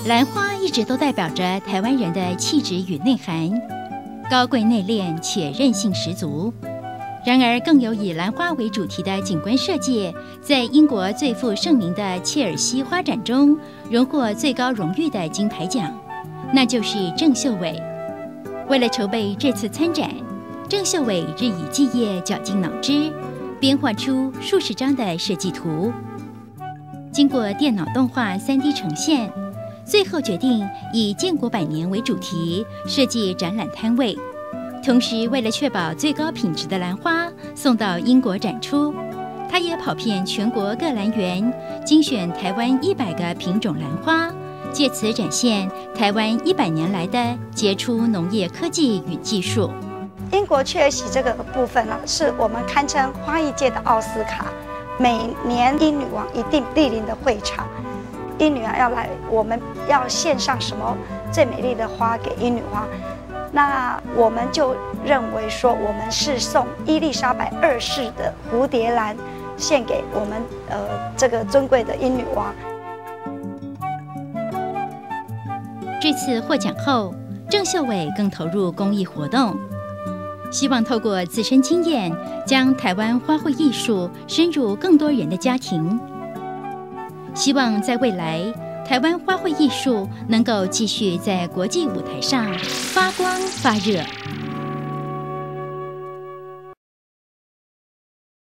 兰花一直都代表着台湾人的气质与内涵，高贵内敛且韧性十足。然而，更有以兰花为主题的景观设计，在英国最负盛名的切尔西花展中荣获最高荣誉的金牌奖，那就是郑秀伟。为了筹备这次参展，郑秀伟日以继夜，绞尽脑汁，编画出数十张的设计图。经过电脑动画3D 呈现，最后决定以建国100年为主题设计展览摊位。同时，为了确保最高品质的兰花送到英国展出，他也跑遍全国各兰园，精选台湾100个品种兰花，借此展现台湾100年来的杰出农业科技与技术。 英国切尔西这个部分呢，是我们堪称花艺界的奥斯卡，每年英女王一定莅临的会场。英女王要来，我们要献上什么最美丽的花给英女王？那我们就认为说，我们是送伊丽莎白2世的蝴蝶兰献给我们这个尊贵的英女王。 这次获奖后，郑秀伟更投入公益活动，希望透过自身经验，将台湾花卉艺术深入更多人的家庭。希望在未来，台湾花卉艺术能够继续在国际舞台上发光发热。